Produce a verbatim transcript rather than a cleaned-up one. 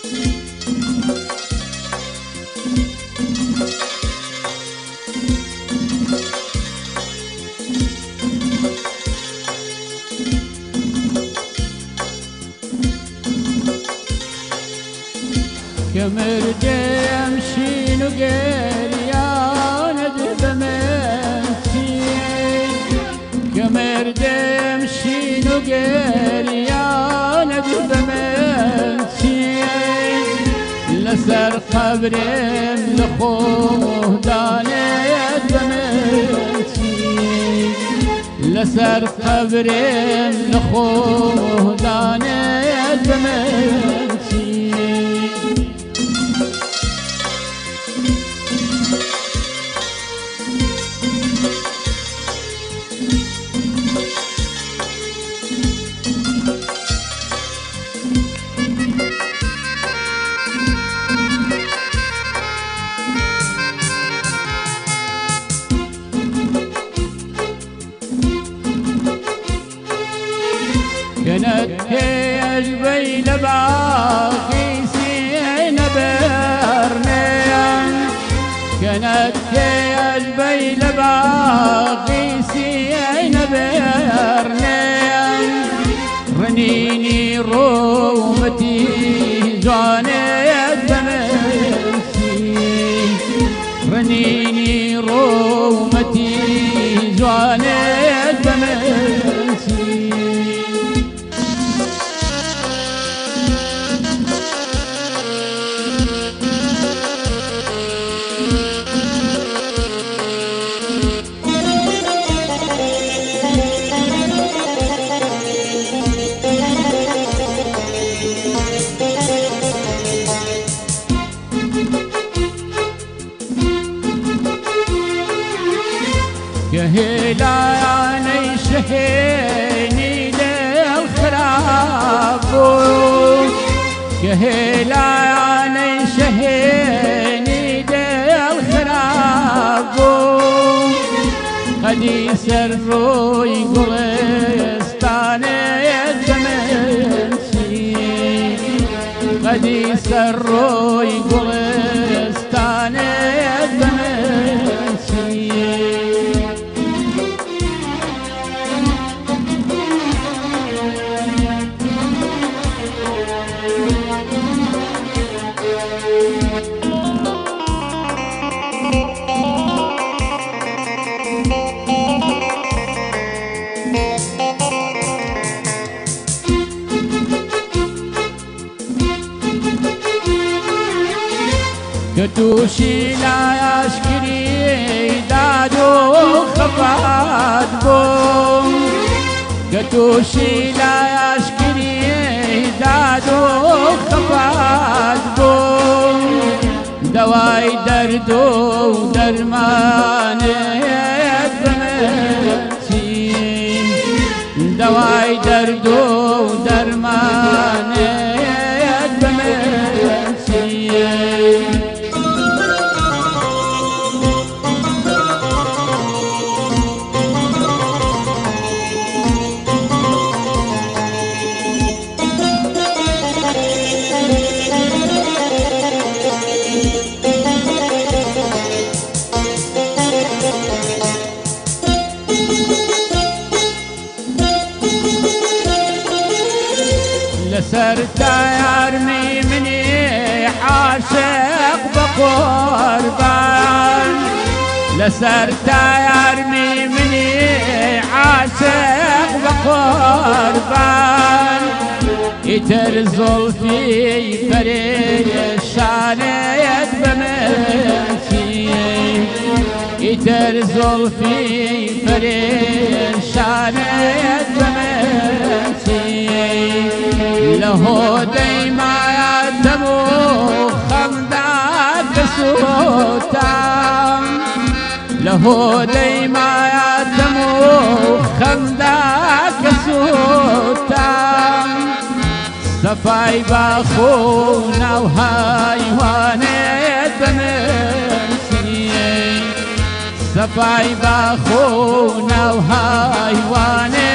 كمردم شينو قريان دبمنتي كمردم شينو قريان دبمنتي لسر قبرم لخوه دانت دمنتي لسر قبرم لخوه دانت دمنتي كانت هي البيل باقي سين برنيان كانت هي البيل باقي سين برنيان رنيني رومتي زانيت دمنتي رنيني رومتي زانيت دمنتي كهلاني شهيني للخراب كهلاني شهيني للخراب قد يسروا يقرستاني الزمنسي قد يسروا يقرستاني الزمنسي كتوشي لا يشكري دادو خفاد بوم كتوشي لا يشكري دادو خفاد بوم دواي دردو درماني دمنتي دواي دردو درماني دمنتي لسرت يرمي مني عاشق بقربان لسرت يرمي مني عاشق بقربان يتر زلفي فريشان بمنتي يتر زلفي فريشان بمنتي لهو ديما يدمو خمدك سوتام لهو ديما يدمو خمدك سوتام صفاي باخونا وهايوانيت بمنسي صفاي باخونا وهايوانيت